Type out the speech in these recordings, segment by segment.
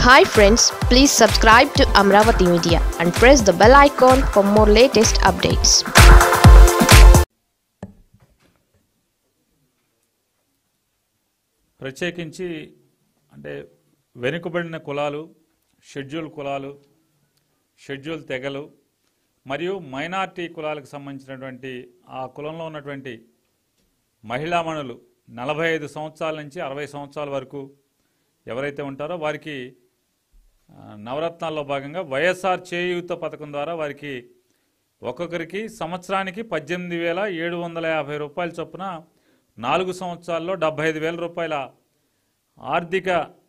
Hi friends, please subscribe to Amravati Media and press the bell icon for more latest updates. ప్రత్యేకించి అంటే వెనుకబడిన కులాలు, schedule తెగలు మరియు మైనారిటీ కులాలకు సంబంధించినటువంటి ఆ కులంలో ఉన్నటువంటి మహిళామణులు 45 సంవత్సరాల నుంచి 60 సంవత్సరాల వరకు ఎవరైతే ఉంటారో వారికి నవరత్నాల్లో భాగంగా వైఎస్ఆర్ చేయూత పథకం ద్వారా వారికి ఒక్కొక్కరికి సంవత్సరానికి 18,750 రూపాయల చొప్పున 4 సంవత్సరాల్లో 75,000 రూపాయల ఆర్థిక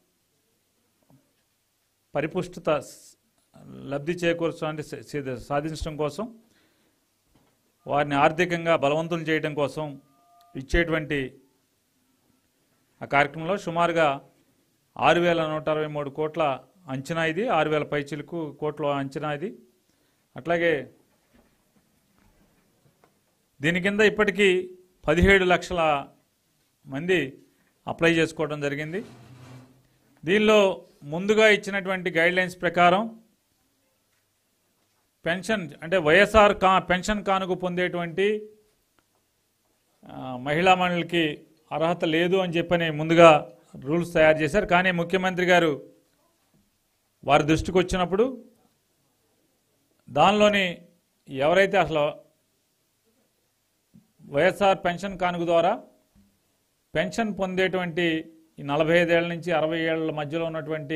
పరిపుష్టత లబ్ధి చేకూర్చడానికి సాధించడం కోసం వారిని ఆర్థికంగా బలవంతులు చేయడం కోసం ఇచ్చేటువంటి ఆ కార్యక్రమంలో సుమారుగా 6,163 కోట్ల అంచనా ఇది, 6,000 పైచిలకు కోట్ల అంచనా ఇది. అట్లాగే దీని కింద ఇప్పటికీ 17 లక్షల మంది అప్లై చేసుకోవడం జరిగింది. దీనిలో ముందుగా ఇచ్చినటువంటి గైడ్లైన్స్ ప్రకారం పెన్షన్ అంటే వైఎస్ఆర్ పెన్షన్ కానుక పొందేటువంటి మహిళా మండలికి అర్హత లేదు అని చెప్పని ముందుగా రూల్స్ తయారు చేశారు. కానీ ముఖ్యమంత్రి గారు వారి దృష్టికి వచ్చినప్పుడు దానిలోని ఎవరైతే అసలు వైఎస్ఆర్ పెన్షన్ కానుక ద్వారా పెన్షన్ పొందేటువంటి ఈ 45 ఏళ్ల నుంచి 60 ఏళ్ల మధ్యలో ఉన్నటువంటి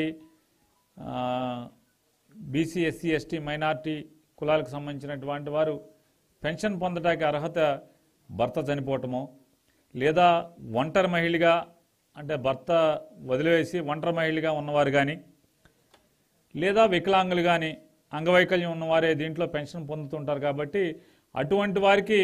బీసీ, ఎస్సీ, ఎస్టీ, మైనార్టీ కులాలకు సంబంధించినటువంటి వారు పెన్షన్ పొందడానికి అర్హత భర్త చనిపోవటమో లేదా ఒంటరి మహిళగా అంటే భర్త వదిలివేసి ఒంటరి మహిళగా ఉన్నవారు కానీ లేదా వికలాంగులు కానీ అంగవైకల్యం ఉన్నవారే దీంట్లో పెన్షన్ పొందుతుంటారు. కాబట్టి అటువంటి వారికి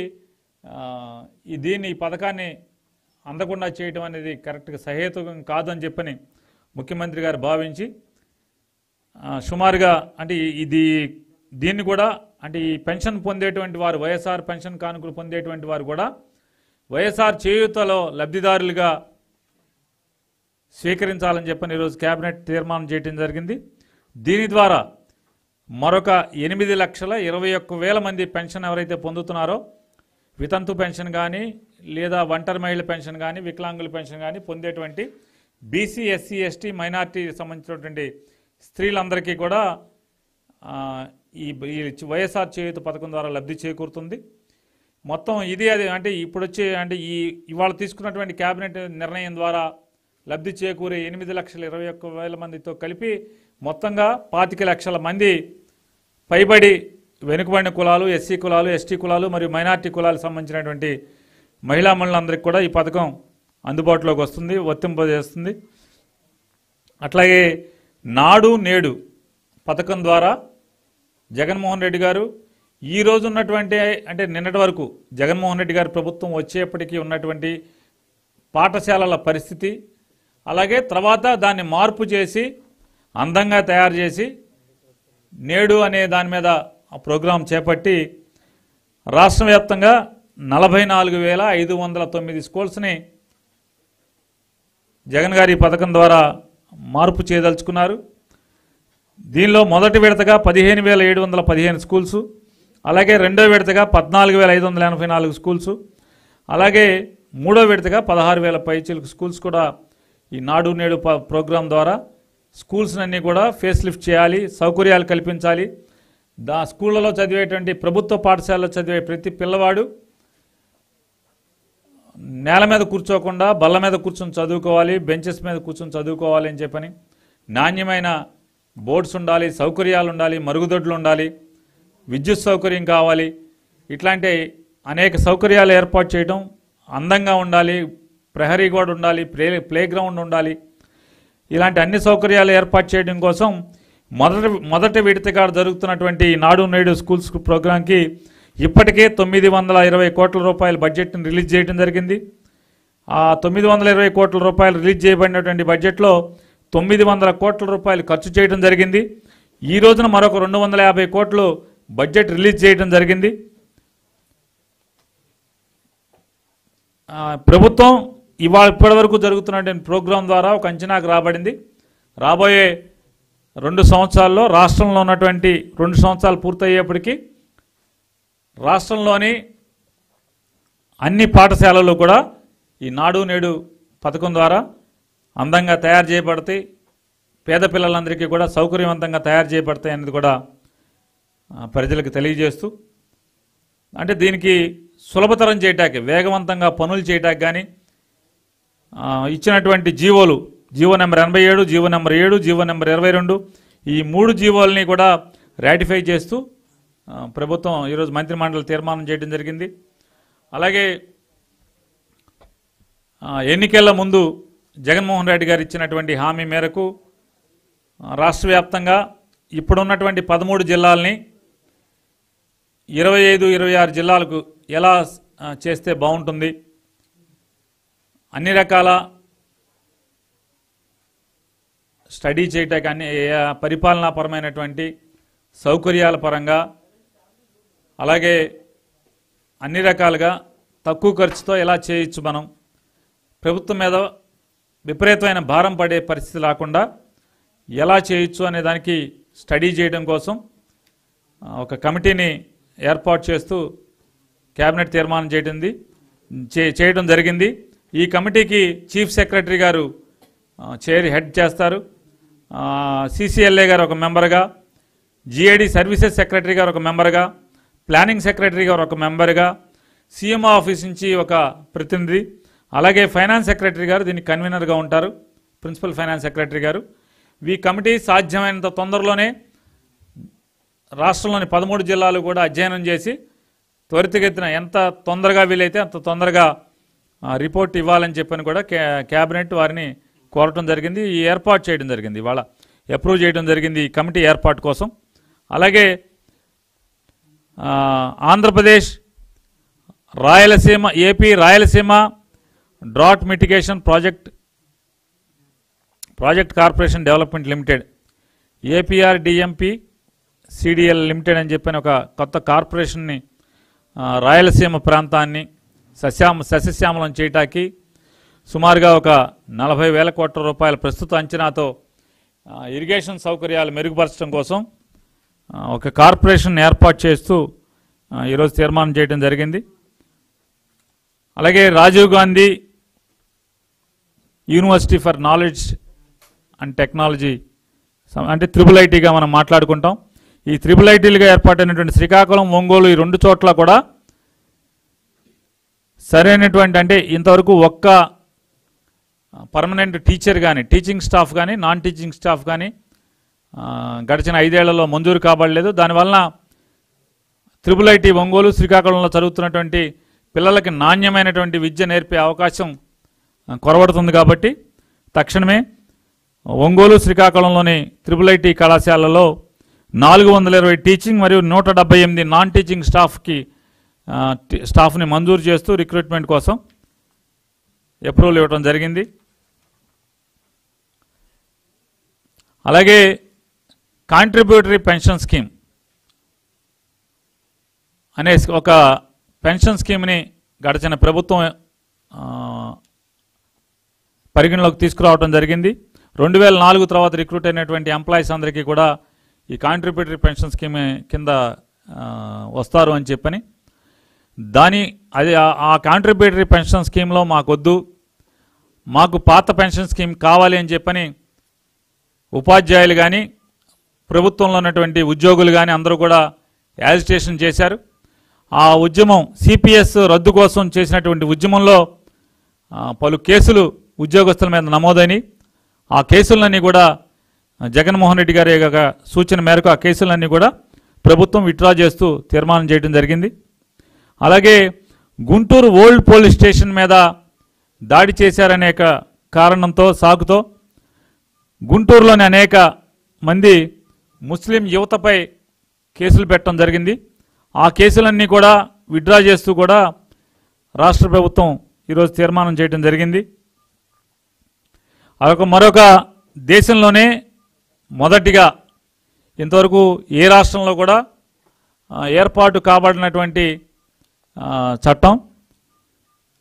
ఈ పథకాన్ని అందకుండా చేయటం అనేది కరెక్ట్గా సహేతుకం కాదని చెప్పని ముఖ్యమంత్రి గారు భావించి సుమారుగా అంటే దీన్ని కూడా అంటే ఈ పెన్షన్ పొందేటువంటి వారు వైఎస్ఆర్ పెన్షన్ కానుకలు పొందేటువంటి వారు కూడా వైఎస్ఆర్ చేయూతలో లబ్ధిదారులుగా స్వీకరించాలని చెప్పని ఈరోజు కేబినెట్ తీర్మానం చేయడం జరిగింది. దీని ద్వారా మరొక 8,21,000 మంది పెన్షన్ ఎవరైతే పొందుతున్నారో వితంతు పెన్షన్ కానీ లేదా ఒంటరి మహిళ పెన్షన్ కానీ వికలాంగుల పెన్షన్ కానీ పొందేటువంటి బీసీ, ఎస్సీ, ఎస్టీ, మైనార్టీ సంబంధించినటువంటి స్త్రీలందరికీ కూడా ఈ వైఎస్ఆర్ చేయూత పథకం ద్వారా లబ్ధి చేకూరుతుంది. మొత్తం ఇది అది అంటే ఇప్పుడు వచ్చే అంటే ఇవాళ తీసుకున్నటువంటి కేబినెట్ నిర్ణయం ద్వారా లబ్ధి చేకూరే 8,21,000 మందితో కలిపి మొత్తంగా 25 లక్షల మంది పైబడి వెనుకబడిన కులాలు, ఎస్సీ కులాలు, ఎస్టీ కులాలు మరియు మైనార్టీ కులాలకు సంబంధించినటువంటి మహిళా మండలందరికీ కూడా ఈ పథకం అందుబాటులోకి వస్తుంది, వర్తింపజేస్తుంది. అట్లాగే నాడు నేడు పథకం ద్వారా జగన్మోహన్ రెడ్డి గారు ఈ రోజు ఉన్నటువంటి అంటే నిన్నటి వరకు జగన్మోహన్ రెడ్డి గారి ప్రభుత్వం వచ్చేప్పటికీ ఉన్నటువంటి పాఠశాలల పరిస్థితి, అలాగే తర్వాత దాన్ని మార్పు చేసి అందంగా తయారు చేసి నేడు అనే దాని మీద ప్రోగ్రాం చేపట్టి రాష్ట్ర వ్యాప్తంగా 44,509 స్కూల్స్ని జగన్ గారి పథకం ద్వారా మార్పు చేయదలుచుకున్నారు. దీనిలో మొదటి విడతగా 15,715 స్కూల్స్, అలాగే రెండో విడతగా 14,584 స్కూల్స్, అలాగే మూడో విడతగా 16,000 పైచిలకు స్కూల్స్ కూడా ఈ నాడు నేడు ప్రోగ్రాం ద్వారా స్కూల్స్ అన్నీ కూడా ఫేస్ లిఫ్ట్ చేయాలి, సౌకర్యాలు కల్పించాలి. స్కూళ్ళలో చదివేటువంటి ప్రభుత్వ పాఠశాలలో చదివే ప్రతి పిల్లవాడు నేల మీద కూర్చోకుండా బల్ల మీద కూర్చొని చదువుకోవాలి, బెంచెస్ మీద కూర్చొని చదువుకోవాలి అని చెప్పని నాణ్యమైన బోర్డ్స్ ఉండాలి, సౌకర్యాలు ఉండాలి, మరుగుదొడ్లు ఉండాలి, విద్యుత్ సౌకర్యం కావాలి. ఇట్లాంటి అనేక సౌకర్యాలు ఏర్పాటు చేయడం, అందంగా ఉండాలి, ప్రహరీ గోడ ఉండాలి, ప్లే గ్రౌండ్ ఉండాలి. ఇలాంటి అన్ని సౌకర్యాలు ఏర్పాటు చేయడం కోసం మొదటి విడతగా జరుగుతున్నటువంటి నాడు నేడు స్కూల్స్ ప్రోగ్రాంకి ఇప్పటికే 920 కోట్ల రూపాయల బడ్జెట్ని రిలీజ్ చేయడం జరిగింది. ఆ 920 కోట్ల రూపాయలు రిలీజ్ చేయబడినటువంటి బడ్జెట్లో 900 కోట్ల రూపాయలు ఖర్చు చేయడం జరిగింది. ఈ రోజున మరొక 250 కోట్లు బడ్జెట్ రిలీజ్ చేయడం జరిగింది. ప్రభుత్వం ఇప్పటి వరకు జరుగుతున్నటువంటి ప్రోగ్రాం ద్వారా ఒక అంచనాకు రాబడింది. రాబోయే 2 సంవత్సరాల్లో రాష్ట్రంలో ఉన్నటువంటి 2 సంవత్సరాలు పూర్తయ్యేప్పటికీ రాష్ట్రంలోని అన్ని పాఠశాలలు కూడా ఈ నాడు నేడు పథకం ద్వారా అందంగా తయారు చేయబడతాయి, పేద పిల్లలందరికీ కూడా సౌకర్యవంతంగా తయారు చేయబడతాయి అనేది కూడా ప్రజలకు తెలియజేస్తూ, అంటే దీనికి సులభతరం చేయటానికి, వేగవంతంగా పనులు చేయటానికి కానీ ఇచ్చినటువంటి జీవోలు, GO number 87, GO number 7, GO number 22 ఈ 3 జీవోల్ని కూడా రాటిఫై చేస్తూ ప్రభుత్వం ఈరోజు మంత్రిమండలి తీర్మానం చేయడం జరిగింది. అలాగే ఎన్నికల ముందు జగన్మోహన్ రెడ్డి గారు ఇచ్చినటువంటి హామీ మేరకు రాష్ట్ర వ్యాప్తంగా ఇప్పుడున్నటువంటి 13 జిల్లాలని 25, 26 జిల్లాలకు ఎలా చేస్తే బాగుంటుంది, అన్ని రకాల స్టడీ చేయటానికి అన్ని పరిపాలనాపరమైనటువంటి సౌకర్యాల పరంగా, అలాగే అన్ని రకాలుగా తక్కువ ఖర్చుతో ఎలా చేయొచ్చు, మనం ప్రభుత్వం మీద విపరీతమైన భారం పడే పరిస్థితి లేకుండా ఎలా చేయొచ్చు అనే దానికి స్టడీ చేయడం కోసం ఒక కమిటీని ఏర్పాటు చేస్తూ కేబినెట్ తీర్మానం చేయడం జరిగింది. ఈ కమిటీకి చీఫ్ సెక్రటరీ గారు హెడ్ చేస్తారు, సిసిఎల్ఏ గారు ఒక మెంబర్గా, జిఐడి సర్వీసెస్ సెక్రటరీ గారు ఒక మెంబర్గా, ప్లానింగ్ సెక్రటరీ గారు ఒక మెంబర్గా, సీఎం ఆఫీస్ నుంచి ఒక ప్రతినిధి, అలాగే ఫైనాన్స్ సెక్రటరీ గారు దీనికి కన్వీనర్గా ఉంటారు, ప్రిన్సిపల్ ఫైనాన్స్ సెక్రటరీ గారు. ఈ కమిటీ సాధ్యమైనంత తొందరలోనే రాష్ట్రంలోని 13 జిల్లాలు కూడా అధ్యయనం చేసి త్వరితగతిన ఎంత తొందరగా వీలైతే అంత తొందరగా రిపోర్ట్ ఇవ్వాలని చెప్పని కూడా క్యాబినెట్ వారిని కోరటం జరిగింది. ఈ ఏర్పాటు చేయడం జరిగింది, ఇవాళ అప్రూవ్ చేయడం జరిగింది ఈ కమిటీ ఏర్పాటు కోసం. అలాగే Andhra Pradesh, Rayalaseema, AP Rayalaseema drought mitigation project corporation development limited, APRDMP CDL limited అని చెప్పిన ఒక కొత్త కార్పొరేషన్ని రాయలసీమ ప్రాంతాన్ని సస్యశ్యామలం చేయటానికి సుమారుగా ఒక 40,000 కోట్ల రూపాయల ప్రస్తుత అంచనాతో ఇరిగేషన్ సౌకర్యాలు మెరుగుపరచడం కోసం ఒక కార్పొరేషన్ ఏర్పాటు చేస్తూ ఈరోజు తీర్మానం చేయడం జరిగింది. అలాగే Rajiv Gandhi university for knowledge and technology, అంటే IIITగా మనం మాట్లాడుకుంటాం. ఈ IIITలుగా ఏర్పాటైనటువంటి శ్రీకాకుళం, ఒంగోలు ఈ 2 చోట్ల కూడా సరైనటువంటి, అంటే ఇంతవరకు ఒక్క పర్మనెంట్ టీచర్ కానీ, టీచింగ్ స్టాఫ్ కానీ, నాన్ టీచింగ్ స్టాఫ్ కానీ గడిచిన 5 ఏళ్లలో మంజూరు కాబడలేదు. దానివలన IIIT ఒంగోలు, శ్రీకాకుళంలో చదువుతున్నటువంటి పిల్లలకి నాణ్యమైనటువంటి విద్య నేర్పే అవకాశం కొరబడుతుంది. కాబట్టి తక్షణమే ఒంగోలు, శ్రీకాకుళంలోని IIIT కళాశాలలో 420 టీచింగ్ మరియు 178 నాన్ టీచింగ్ స్టాఫ్ని మంజూరు చేస్తూ రిక్రూట్మెంట్ కోసం అప్రూవల్ ఇవ్వడం జరిగింది. అలాగే కాంట్రిబ్యూటరీ పెన్షన్ స్కీమ్ అనే ఒక పెన్షన్ స్కీమ్ని గడిచిన ప్రభుత్వం పరిగణలోకి తీసుకురావడం జరిగింది. 2004 తర్వాత రిక్రూట్ అయినటువంటి ఎంప్లాయీస్ అందరికీ కూడా ఈ కాంట్రిబ్యూటరీ పెన్షన్ స్కీమ్ కింద వస్తారు అని చెప్పని, ఆ కాంట్రిబ్యూటరీ పెన్షన్ స్కీమ్లో మాకొద్దు, మాకు పాత పెన్షన్ స్కీమ్ కావాలి అని చెప్పని ఉపాధ్యాయులు కానీ, ప్రభుత్వంలో ఉన్నటువంటి ఉద్యోగులు కానీ అందరూ కూడా యాజిటేషన్ చేశారు. ఆ ఉద్యమం, సిపిఎస్ రద్దు కోసం చేసినటువంటి ఉద్యమంలో పలు కేసులు ఉద్యోగస్తుల మీద నమోదైనవి. ఆ కేసులన్నీ కూడా జగన్మోహన్ రెడ్డి గారి సూచన మేరకు ఆ కేసులన్నీ కూడా ప్రభుత్వం విత్డ్రా చేస్తూ తీర్మానం చేయడం జరిగింది. అలాగే గుంటూరు ఓల్డ్ పోలీస్ స్టేషన్ మీద దాడి చేశారనే కారణంతో, సాకుతో గుంటూరులోని అనేక మంది ముస్లిం యువతపై కేసులు పెట్టడం జరిగింది. ఆ కేసులన్నీ కూడా విత్డ్రా చేస్తూ కూడా రాష్ట్ర ప్రభుత్వం ఈరోజు తీర్మానం చేయడం జరిగింది. మరొక దేశంలోనే మొదటిగా ఇంతవరకు ఏ రాష్ట్రంలో కూడా ఏర్పాటు కాబడినటువంటి చట్టం,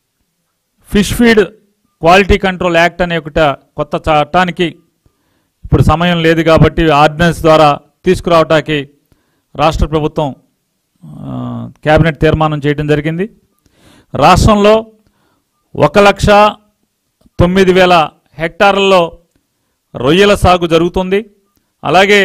fish feed quality control act అనే ఒక కొత్త చట్టానికి ఇప్పుడు సమయం లేదు కాబట్టి ఆర్డినెన్స్ ద్వారా తీసుకురావటానికి రాష్ట్ర ప్రభుత్వం కేబినెట్ తీర్మానం చేయడం జరిగింది. రాష్ట్రంలో 1,09,000 హెక్టార్లలో రొయ్యల సాగు జరుగుతుంది. అలాగే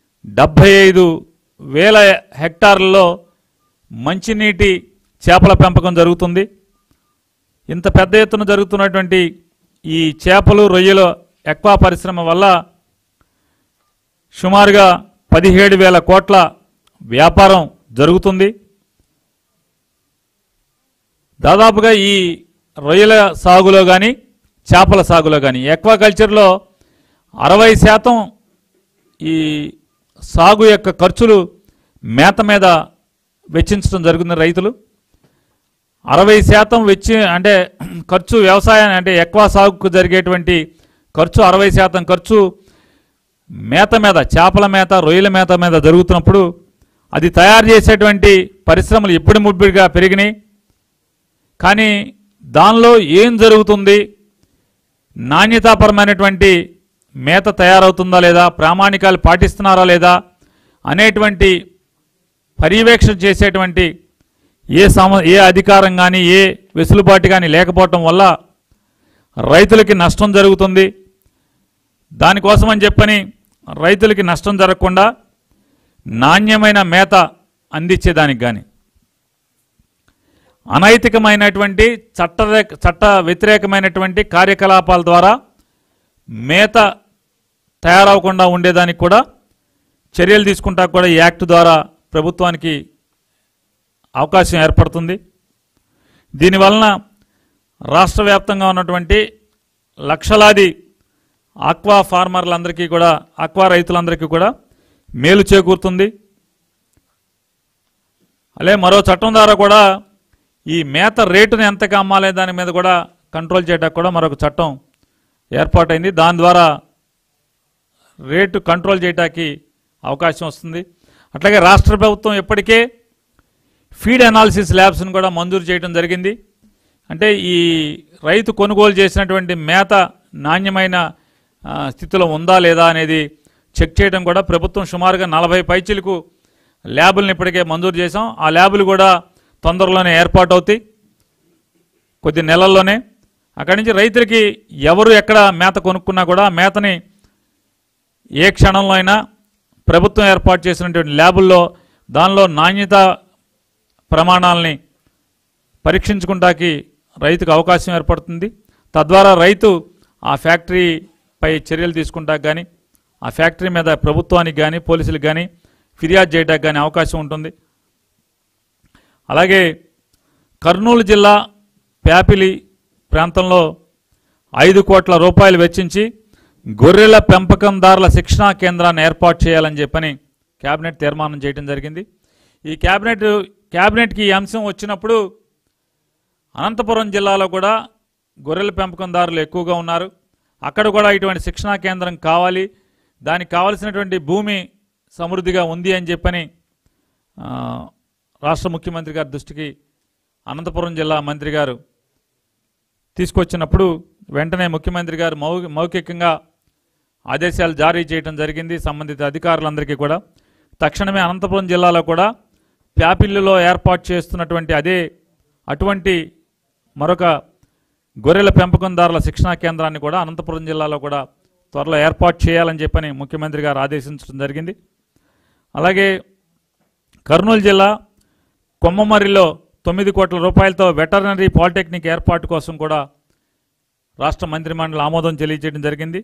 75,000 హెక్టార్లలో మంచినీటి చేపల పెంపకం జరుగుతుంది. ఇంత పెద్ద ఎత్తున జరుగుతున్నటువంటి ఈ చేపలు రొయ్యల ఎక్వా పరిశ్రమ వల్ల సుమారుగా 17,000 కోట్ల వ్యాపారం జరుగుతుంది. దాదాపుగా ఈ రొయ్యల సాగులో కానీ చేపల సాగులో కానీ ఎక్వాకల్చర్లో 60% ఈ సాగు యొక్క ఖర్చులు మేత మీద వెచ్చించడం జరుగుతుంది. రైతులు 60% అంటే ఖర్చు వ్యవసాయాన్ని అంటే ఎక్వా సాగుకు జరిగేటువంటి ఖర్చు 60% ఖర్చు మేత మీద, చేపల మేత, రొయ్యల మేత మీద జరుగుతున్నప్పుడు అది తయారు చేసేటువంటి పరిశ్రమలు ఎప్పుడు ముబ్బడిగా పెరిగినాయి. కానీ దానిలో ఏం జరుగుతుంది, నాణ్యతాపరమైనటువంటి మేత తయారవుతుందా లేదా, ప్రామాణికాలు పాటిస్తున్నారా లేదా అనేటువంటి పర్యవేక్షణ చేసేటువంటి ఏ అధికారం కానీ ఏ వెసులుబాటు కానీ లేకపోవటం వల్ల రైతులకి నష్టం జరుగుతుంది. దానికోసమని చెప్పని రైతులకి నష్టం జరగకుండా నాణ్యమైన మేత అందించేదానికి కానీ అనైతికమైనటువంటి చట్ట వ్యతిరేకమైనటువంటి కార్యకలాపాల ద్వారా మేత తయారవకుండా ఉండేదానికి కూడా చర్యలు తీసుకుంటా కూడా ఈ యాక్ట్ ద్వారా ప్రభుత్వానికి అవకాశం ఏర్పడుతుంది. దీనివలన రాష్ట్ర వ్యాప్తంగా ఉన్నటువంటి లక్షలాది ఆక్వా ఫార్మర్లందరికీ కూడా, ఆక్వా రైతులందరికీ కూడా మేలు చేకూరుతుంది. అలాగే మరో చట్టం ద్వారా కూడా ఈ మేత రేటును ఎంతగా అమ్మాలే దాని మీద కూడా కంట్రోల్ చేయడానికి కూడా మరొక చట్టం ఏర్పాటైంది. దాని ద్వారా రేటు కంట్రోల్ చేయడానికి అవకాశం వస్తుంది. అట్లాగే రాష్ట్ర ప్రభుత్వం ఇప్పటికే ఫీడ్ అనాలిసిస్ ల్యాబ్స్ను కూడా మంజూరు చేయడం జరిగింది. అంటే ఈ రైతు కొనుగోలు చేసినటువంటి మేత నాణ్యమైన స్థితిలో ఉందా లేదా అనేది చెక్ చేయడం కూడా ప్రభుత్వం సుమారుగా 40 పైచీలకు ల్యాబులను ఇప్పటికే మంజూరు చేశాం. ఆ ల్యాబులు కూడా తొందరలోనే ఏర్పాటు అవుతాయి, కొద్ది నెలల్లోనే. అక్కడి నుంచి రైతులకి ఎవరు ఎక్కడ మేత కొనుక్కున్నా కూడా మేతని ఏ క్షణంలో అయినా ప్రభుత్వం ఏర్పాటు చేసినటువంటి ల్యాబుల్లో దానిలో నాణ్యత ప్రమాణాలని పరీక్షించుకుంటాకి రైతుకు అవకాశం ఏర్పడుతుంది. తద్వారా రైతు ఆ ఫ్యాక్టరీపై చర్యలు తీసుకుంటాకి కానీ, ఆ ఫ్యాక్టరీ మీద ప్రభుత్వానికి కానీ పోలీసులకు కానీ ఫిర్యాదు చేయడానికి కానీ అవకాశం ఉంటుంది. అలాగే కర్నూలు జిల్లా ప్యాపిలి ప్రాంతంలో 5 కోట్ల రూపాయలు వెచ్చించి గొర్రెల పెంపకందారుల శిక్షణా కేంద్రాన్ని ఏర్పాటు చేయాలని చెప్పని కేబినెట్ తీర్మానం చేయడం జరిగింది. ఈ కేబినెట్కి ఈ అంశం వచ్చినప్పుడు అనంతపురం జిల్లాలో కూడా గొర్రెల పెంపకందారులు ఎక్కువగా ఉన్నారు. అక్కడ కూడా ఇటువంటి శిక్షణా కేంద్రం కావాలి, దానికి కావలసినటువంటి భూమి సమృద్ధిగా ఉంది అని చెప్పని రాష్ట్ర ముఖ్యమంత్రి గారి దృష్టికి అనంతపురం జిల్లా మంత్రి గారు తీసుకొచ్చినప్పుడు వెంటనే ముఖ్యమంత్రి గారు మౌఖికంగా ఆదేశాలు జారీ చేయడం జరిగింది సంబంధిత అధికారులందరికీ కూడా. తక్షణమే అనంతపురం జిల్లాలో కూడా ప్యాపిల్లిలో ఏర్పాటు చేస్తున్నటువంటి అటువంటి మరొక గొర్రెల పెంపకందారుల శిక్షణా కేంద్రాన్ని కూడా అనంతపురం జిల్లాలో కూడా త్వరలో ఏర్పాటు చేయాలని చెప్పని ముఖ్యమంత్రి గారు ఆదేశించడం జరిగింది. అలాగే కర్నూలు జిల్లా కొమ్మమర్రిలో 9 కోట్ల రూపాయలతో వెటర్నరీ పాలిటెక్నిక్ ఏర్పాటు కోసం కూడా రాష్ట్ర మంత్రిమండలి ఆమోదం తెలియజేయడం జరిగింది.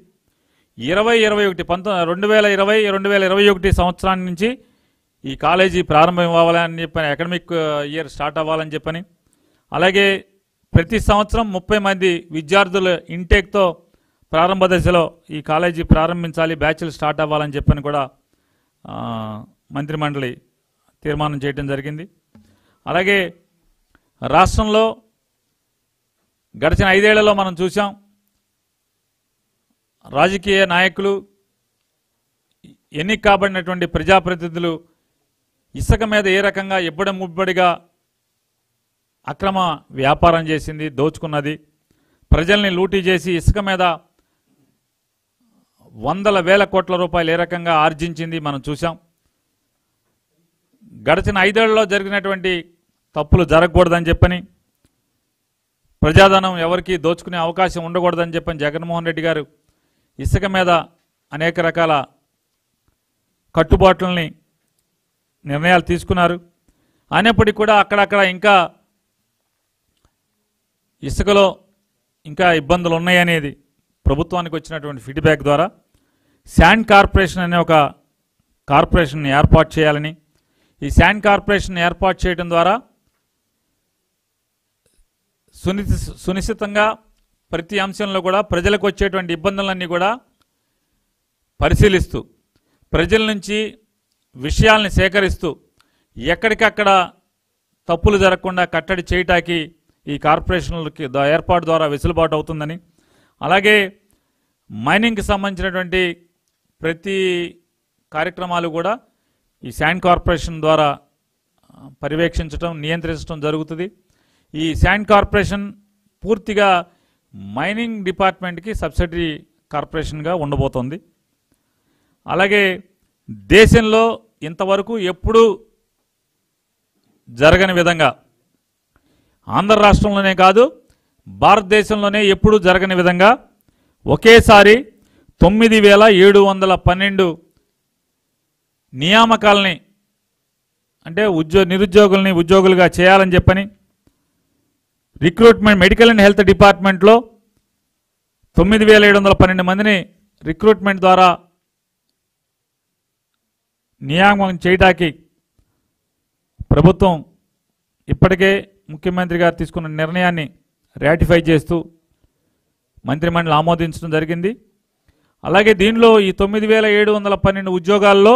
2020-2021 సంవత్సరాన్ని నుంచి ఈ కాలేజీ ప్రారంభం అవ్వాలని చెప్పని, అకాడమిక్ ఇయర్ స్టార్ట్ అవ్వాలని చెప్పని, అలాగే ప్రతి సంవత్సరం 30 మంది విద్యార్థుల ఇంటేక్తో ప్రారంభ దశలో ఈ కాలేజీ ప్రారంభించాలి, బ్యాచ్లు స్టార్ట్ అవ్వాలని చెప్పని కూడా మంత్రిమండలి తీర్మానం చేయడం జరిగింది. అలాగే రాష్ట్రంలో గడిచిన 5 ఏళ్లలో మనం చూసాం, రాజకీయ నాయకులు, ఎన్నిక కాబడినటువంటి ప్రజాప్రతినిధులు ఇసుక మీద ఏ రకంగా ముబ్బడిగా అక్రమ వ్యాపారం చేసింది, దోచుకున్నది, ప్రజల్ని లూటీ చేసి ఇసుక మీద వందల వేల కోట్ల రూపాయలు ఏ రకంగా ఆర్జించింది మనం చూసాం. గడిచిన 5 ఏళ్లలో జరిగినటువంటి తప్పులు జరగకూడదని చెప్పని, ప్రజాధనం ఎవరికి దోచుకునే అవకాశం ఉండకూడదని చెప్పని జగన్మోహన్ రెడ్డి గారు ఇసుక మీద అనేక రకాల కట్టుబాట్లని నిర్ణయాలు తీసుకున్నారు. అయినప్పటికీ కూడా అక్కడక్కడ ఇంకా ఇసుకలో ఇంకా ఇబ్బందులు ఉన్నాయనేది ప్రభుత్వానికి వచ్చినటువంటి ఫీడ్బ్యాక్ ద్వారా శాండ్ కార్పొరేషన్ అనే ఒక కార్పొరేషన్ ఏర్పాటు చేయాలని, ఈ శాండ్ కార్పొరేషన్ ఏర్పాటు చేయడం ద్వారా సునిశ్చితంగా ప్రతి అంశంలో కూడా ప్రజలకు వచ్చేటువంటి ఇబ్బందులన్నీ కూడా పరిశీలిస్తూ, ప్రజల నుంచి విషయాల్ని సేకరిస్తూ ఎక్కడికక్కడ తప్పులు జరగకుండా కట్టడి చేయటానికి ఈ కార్పొరేషన్లకి ఏర్పాటు ద్వారా వెసులుబాటు అవుతుందని, అలాగే మైనింగ్కి సంబంధించినటువంటి ప్రతి కార్యక్రమాలు కూడా ఈ శాండ్ కార్పొరేషన్ ద్వారా పర్యవేక్షించడం, నియంత్రించడం జరుగుతుంది. ఈ శాండ్ కార్పొరేషన్ పూర్తిగా మైనింగ్ డిపార్ట్మెంట్కి సబ్సిడరీ కార్పొరేషన్గా ఉండబోతోంది. అలాగే దేశంలో ఇంతవరకు ఎప్పుడూ జరగని విధంగా, ఆంధ్ర రాష్ట్రంలోనే కాదు భారతదేశంలోనే ఎప్పుడూ జరగని విధంగా ఒకేసారి 9,712 నియామకాలని, అంటే నిరుద్యోగుల్ని ఉద్యోగులుగా చేయాలని చెప్పని రిక్రూట్మెంట్ మెడికల్ అండ్ హెల్త్ డిపార్ట్మెంట్లో 9,712 మందిని రిక్రూట్మెంట్ ద్వారా నియామకం చేయడానికి ప్రభుత్వం ఇప్పటికే ముఖ్యమంత్రి గారు తీసుకున్న నిర్ణయాన్ని రాటిఫై చేస్తూ మంత్రిమండలి ఆమోదించడం జరిగింది. అలాగే దీనిలో ఈ 9,712 ఉద్యోగాల్లో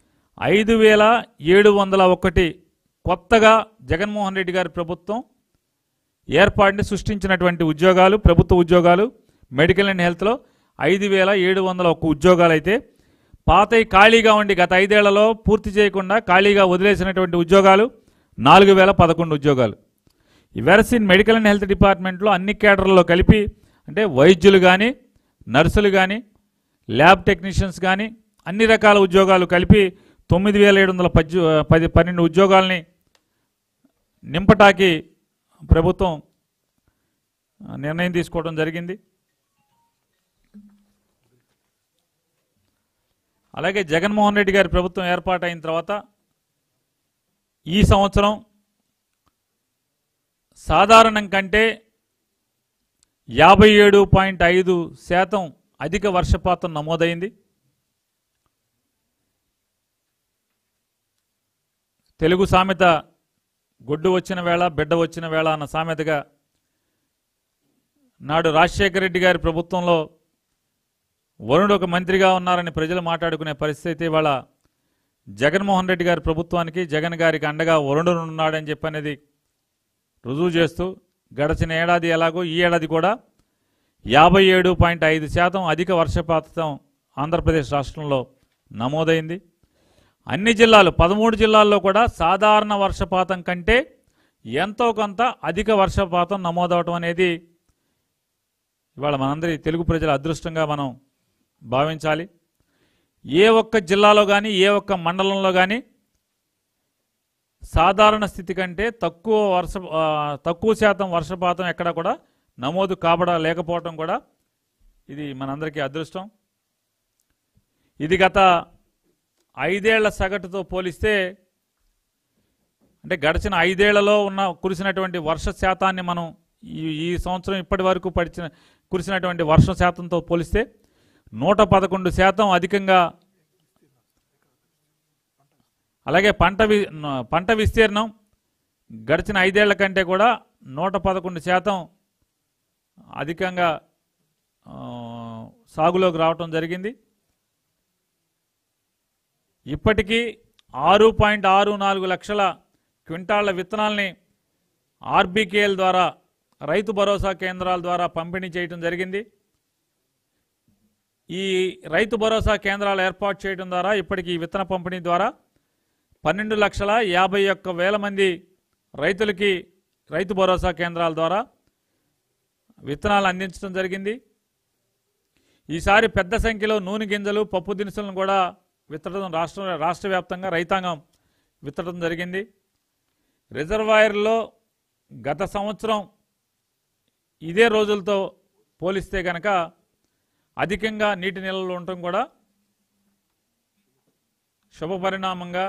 5,701 కొత్తగా జగన్మోహన్ రెడ్డి గారి ప్రభుత్వం ఏర్పాటుని సృష్టించినటువంటి ఉద్యోగాలు, ప్రభుత్వ ఉద్యోగాలు. మెడికల్ అండ్ హెల్త్లో 5,701 ఉద్యోగాలు అయితే, పాతయి ఖాళీగా ఉండి గత 5 ఏళ్లలో పూర్తి చేయకుండా ఖాళీగా వదిలేసినటువంటి ఉద్యోగాలు 4,011 ఉద్యోగాలు. ఈ వెరసిన్ మెడికల్ అండ్ హెల్త్ డిపార్ట్మెంట్లో అన్ని కేడర్లలో కలిపి, అంటే వైద్యులు కానీ, నర్సులు కానీ, ల్యాబ్ టెక్నీషియన్స్ కానీ అన్ని రకాల ఉద్యోగాలు కలిపి 9,712 ఉద్యోగాల్ని నింపటానికి ప్రభుత్వం నిర్ణయం తీసుకోవడం జరిగింది. అలాగే జగన్మోహన్ రెడ్డి గారి ప్రభుత్వం ఏర్పాటైన తర్వాత ఈ సంవత్సరం సాధారణం కంటే 57.5% అధిక వర్షపాతం నమోదైంది. తెలుగు సామెత గొడ్డు వచ్చిన వేళ బిడ్డ వచ్చిన వేళ అన్న సామెతగా నాడు రాజశేఖర రెడ్డి గారి ప్రభుత్వంలో వరుణుడు ఒక మంత్రిగా ఉన్నారని ప్రజలు మాట్లాడుకునే పరిస్థితి ఇవాళ జగన్మోహన్ రెడ్డి గారి ప్రభుత్వానికి, జగన్ గారికి అండగా వరుణుడు ఉన్నాడని చెప్పనేది రుజువు చేస్తూ గడిచిన ఏడాది ఎలాగో ఈ ఏడాది కూడా 57.5% అధిక వర్షపాతం ఆంధ్రప్రదేశ్ రాష్ట్రంలో నమోదైంది. అన్ని జిల్లాలు 13 జిల్లాల్లో కూడా సాధారణ వర్షపాతం కంటే ఎంతో కొంత అధిక వర్షపాతం నమోదవటం అనేది ఇవాళ మనందరి తెలుగు ప్రజల అదృష్టంగా మనం భావించాలి. ఏ ఒక్క జిల్లాలో కానీ, ఏ ఒక్క మండలంలో కానీ సాధారణ స్థితి కంటే తక్కువ శాతం వర్షపాతం ఎక్కడ కూడా నమోదు లేకపోవటం కూడా ఇది మనందరికీ అదృష్టం. ఇది గత 5 ఏళ్ల సగటుతో పోలిస్తే, అంటే గడిచిన 5 ఏళ్లలో కురిసినటువంటి వర్ష శాతాన్ని మనం ఈ సంవత్సరం ఇప్పటి వరకు కురిసినటువంటి వర్ష శాతంతో పోలిస్తే 111% అధికంగా. అలాగే పంట విస్తీర్ణం గడిచిన 5 ఏళ్ల కంటే కూడా 111% అధికంగా సాగులోకి రావటం జరిగింది. ఇప్పటికీ 6.64 లక్షల క్వింటాళ్ల విత్తనాల్ని ఆర్బీకేఎల్ ద్వారా, రైతు భరోసా కేంద్రాల ద్వారా పంపిణీ చేయడం జరిగింది. ఈ రైతు భరోసా కేంద్రాలు ఏర్పాటు చేయడం ద్వారా ఇప్పటికీ విత్తన పంపిణీ ద్వారా 12,51,000 మంది రైతులకి రైతు భరోసా కేంద్రాల ద్వారా విత్తనాలు అందించడం జరిగింది. ఈసారి పెద్ద సంఖ్యలో నూనె గింజలు పప్పు దినుసులను కూడా విత్తడం రాష్ట్ర వ్యాప్తంగా రైతాంగం విత్తడం జరిగింది. రిజర్వాయర్లో గత సంవత్సరం ఇదే రోజులతో పోలిస్తే కనుక అధికంగా నీటి నిల్వలు ఉండటం కూడా శుభపరిణామంగా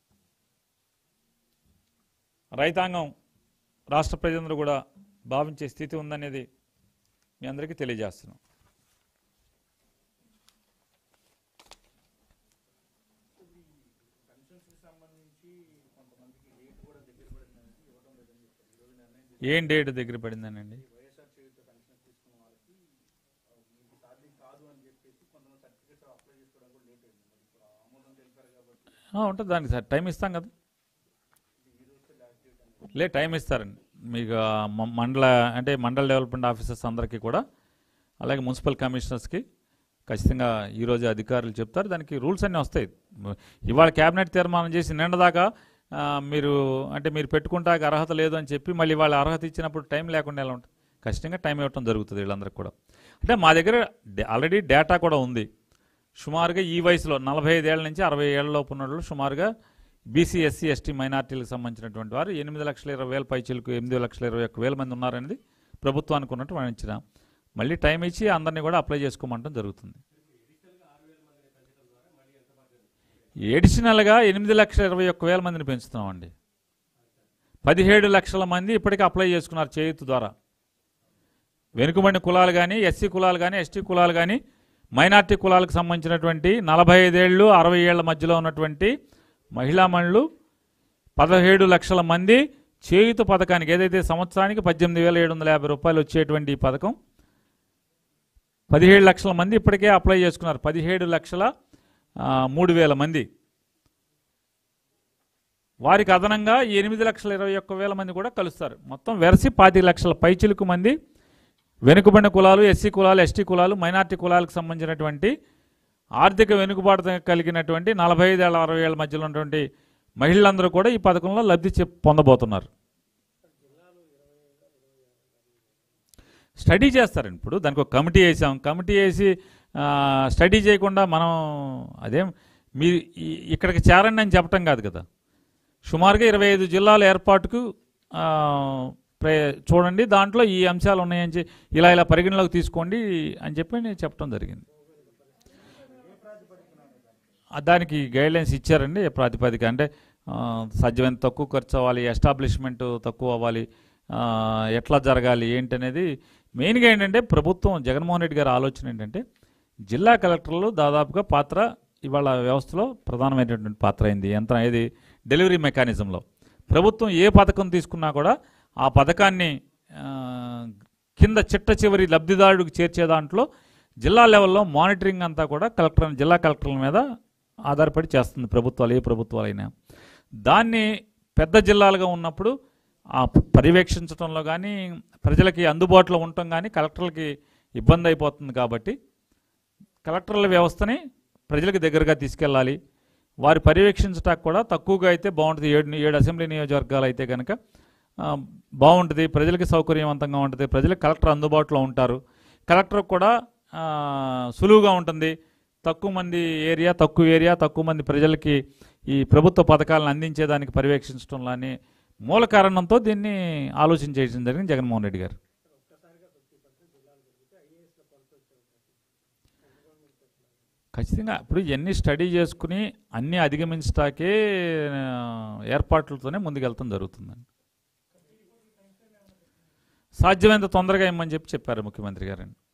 రైతాంగం రాష్ట్ర ప్రజలందరూ కూడా భావించే స్థితి ఉందనేది మీ అందరికీ తెలియజేస్తున్నాం. ఏం డేట్ దగ్గర పడిందనండి? ఉంటుంది, దానికి సార్ టైం ఇస్తాం కదా. టైం ఇస్తారండి మీకు మండల డెవలప్మెంట్ ఆఫీసర్స్ అందరికీ కూడా, అలాగే మున్సిపల్ కమిషనర్స్కి ఖచ్చితంగా ఈరోజు అధికారులు చెప్తారు. దానికి రూల్స్ అన్నీ వస్తాయి. ఇవాళ క్యాబినెట్ తీర్మానం చేసి నిన్నదాకా మీరు పెట్టుకుంటాక అర్హత లేదు అని చెప్పి మళ్ళీ వాళ్ళ అర్హత ఇచ్చినప్పుడు టైం లేకుండా ఎలా ఉంటుంది? ఖచ్చితంగా టైం ఇవ్వటం జరుగుతుంది వీళ్ళందరికీ కూడా. మా దగ్గర ఆల్రెడీ డేటా కూడా ఉంది. సుమారుగా ఈ వయసులో 45 ఏళ్ల నుంచి 60 ఏళ్లలోపు ఉన్న వాళ్ళు సుమారుగా బీసీ, ఎస్సీ, ఎస్టీ మైనార్టీలకు సంబంధించినటువంటి వారు 8,20,000 పైచీలకు 8,21,000 మంది ఉన్నారనేది ప్రభుత్వానికి ఉన్నట్టు అంచనా. మళ్ళీ టైం ఇచ్చి అందరినీ కూడా అప్లై చేసుకోమంటం జరుగుతుంది. ఎడిషనల్గా 8,21,000 మందిని పెంచుతున్నామండి. 17 లక్షల మంది ఇప్పటికీ అప్లై చేసుకున్నారు చేయూత ద్వారా. వెనుకబడిన కులాలు కానీ, ఎస్సీ కులాలు కానీ, ఎస్టీ కులాలు కానీ, మైనార్టీ కులాలకు సంబంధించినటువంటి 45 ఏళ్ళు 60 ఏళ్ల మధ్యలో ఉన్నటువంటి మహిళామణులు 17 లక్షల మంది చేయూత పథకానికి, ఏదైతే సంవత్సరానికి 18,750 రూపాయలు వచ్చేటువంటి ఈ పథకం 17 లక్షల మంది ఇప్పటికే అప్లై చేసుకున్నారు. 17,03,000 మంది. వారికి అదనంగా 8,21,000 మంది కూడా కలుస్తారు. మొత్తం వెరసి 25 లక్షల పైచిలుకు మంది వెనుకబడిన కులాలు, ఎస్సీ కులాలు, ఎస్టీ కులాలు, మైనార్టీ కులాలకు సంబంధించినటువంటి ఆర్థిక వెనుకబాటు కలిగినటువంటి 45 ఏళ్ళ 60 ఏళ్ల మధ్యలో ఉన్నటువంటి మహిళలందరూ కూడా ఈ పథకంలో లబ్ధి పొందబోతున్నారు. స్టడీ చేస్తారండి. ఇప్పుడు దానికి ఒక కమిటీ వేసాం. కమిటీ వేసి స్టడీ చేయకుండా మనం అదేం మీరు ఇక్కడికి చేరండి అని చెప్పటం కాదు కదా. సుమారుగా 25 జిల్లాల ఏర్పాటుకు చూడండి, దాంట్లో ఈ అంశాలు ఉన్నాయని ఇలా పరిగణలోకి తీసుకోండి అని చెప్పి నేను చెప్పడం జరిగింది. దానికి గైడ్లైన్స్ ఇచ్చారండి. ప్రాతిపదిక అంటే సాధ్యమైన తక్కువ ఖర్చు అవ్వాలి, ఎస్టాబ్లిష్మెంట్ తక్కువ అవ్వాలి, ఎట్లా జరగాలి ఏంటి అనేది మెయిన్గా ఏంటంటే ప్రభుత్వం జగన్మోహన్ రెడ్డి గారి ఆలోచన ఏంటంటే జిల్లా కలెక్టర్లు దాదాపుగా పాత్ర ఇవాళ వ్యవస్థలో ప్రధానమైనటువంటి పాత్ర అయింది. ఏది డెలివరీ మెకానిజంలో ప్రభుత్వం ఏ పథకం తీసుకున్నా కూడా ఆ పథకాన్ని కింద చిట్ట చివరి లబ్ధిదారుడికి చేర్చే దాంట్లో జిల్లా లెవెల్లో మానిటరింగ్ అంతా కూడా జిల్లా కలెక్టర్ల మీద ఆధారపడి చేస్తుంది ప్రభుత్వాలు, ఏ ప్రభుత్వాలైనా. దాన్ని పెద్ద జిల్లాలుగా ఉన్నప్పుడు ఆ పర్యవేక్షించడంలో కానీ, ప్రజలకి అందుబాటులో ఉండటం కానీ కలెక్టర్లకి ఇబ్బంది అయిపోతుంది. కాబట్టి కలెక్టర్ల వ్యవస్థని ప్రజలకు దగ్గరగా తీసుకెళ్ళాలి. వారి పర్యవేక్షించడానికి కూడా తక్కువగా అయితే బాగుంటుంది. 7 అసెంబ్లీ నియోజకవర్గాలు అయితే కనుక బాగుంటుంది, ప్రజలకి సౌకర్యవంతంగా ఉంటుంది, ప్రజలకు కలెక్టర్ అందుబాటులో ఉంటారు, కలెక్టర్ కూడా సులువుగా ఉంటుంది. తక్కువ మంది ప్రజలకి ఈ ప్రభుత్వ పథకాలను అందించేదానికి పర్యవేక్షించడంలో అనే మూల కారణంతో దీన్ని ఆలోచన చేయడం జరిగింది జగన్మోహన్ రెడ్డి గారు. ఖచ్చితంగా ఇప్పుడు ఇవన్నీ స్టడీ చేసుకుని అన్నీ అధిగమించటాకే ఏర్పాట్లతోనే ముందుకెళ్తాం జరుగుతుందండి. సాధ్యమైనంత తొందరగా ఇమ్మని చెప్పారు ముఖ్యమంత్రి గారండి.